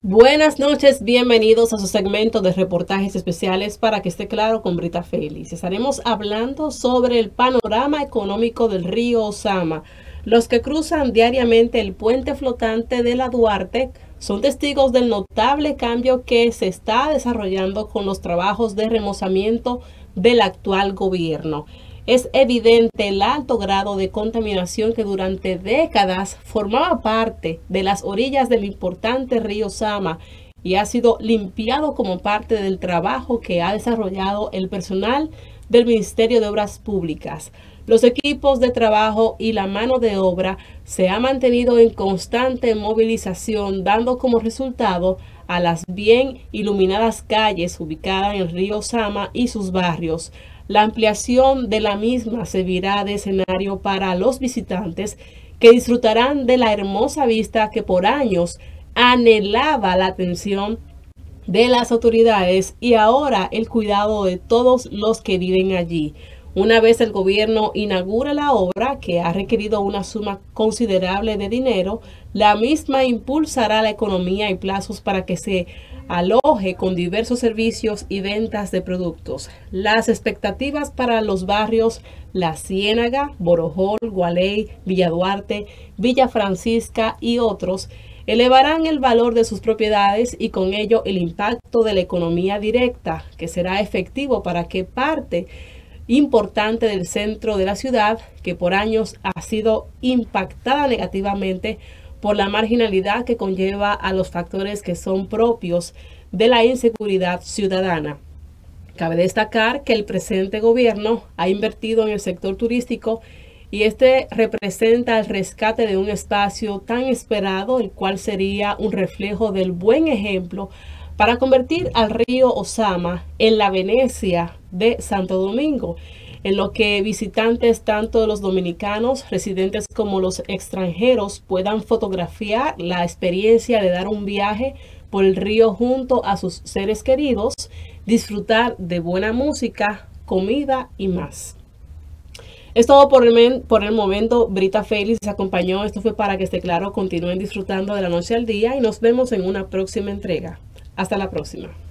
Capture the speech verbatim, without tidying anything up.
Buenas noches, bienvenidos a su segmento de reportajes especiales para que esté claro con Brita Félix. Estaremos hablando sobre el panorama económico del río Ozama. Los que cruzan diariamente el puente flotante de la Duarte son testigos del notable cambio que se está desarrollando con los trabajos de remozamiento del actual gobierno. Es evidente el alto grado de contaminación que durante décadas formaba parte de las orillas del importante río Ozama y ha sido limpiado como parte del trabajo que ha desarrollado el personal del Ministerio de Obras Públicas. Los equipos de trabajo y la mano de obra se han mantenido en constante movilización, dando como resultado a las bien iluminadas calles ubicadas en el río Ozama y sus barrios. La ampliación de la misma servirá de escenario para los visitantes que disfrutarán de la hermosa vista que por años anhelaba la atención de las autoridades y ahora el cuidado de todos los que viven allí. Una vez el gobierno inaugura la obra, que ha requerido una suma considerable de dinero, la misma impulsará la economía y plazos para que se aloje con diversos servicios y ventas de productos. Las expectativas para los barrios La Ciénaga, Borojol, Gualey, Villa Duarte, Villa Francisca y otros elevarán el valor de sus propiedades y con ello el impacto de la economía directa, que será efectivo para que parte importante del centro de la ciudad, que por años ha sido impactada negativamente por la marginalidad que conlleva a los factores que son propios de la inseguridad ciudadana. Cabe destacar que el presente gobierno ha invertido en el sector turístico y este representa el rescate de un espacio tan esperado, el cual sería un reflejo del buen ejemplo para convertir al río Ozama en la Venecia de Santo Domingo, en lo que visitantes tanto los dominicanos residentes como los extranjeros puedan fotografiar la experiencia de dar un viaje por el río junto a sus seres queridos, disfrutar de buena música, comida y más. Es todo por el, por el momento. Brita Félix les acompañó. Esto fue para que esté claro. Continúen disfrutando de la noche al día y nos vemos en una próxima entrega. Hasta la próxima.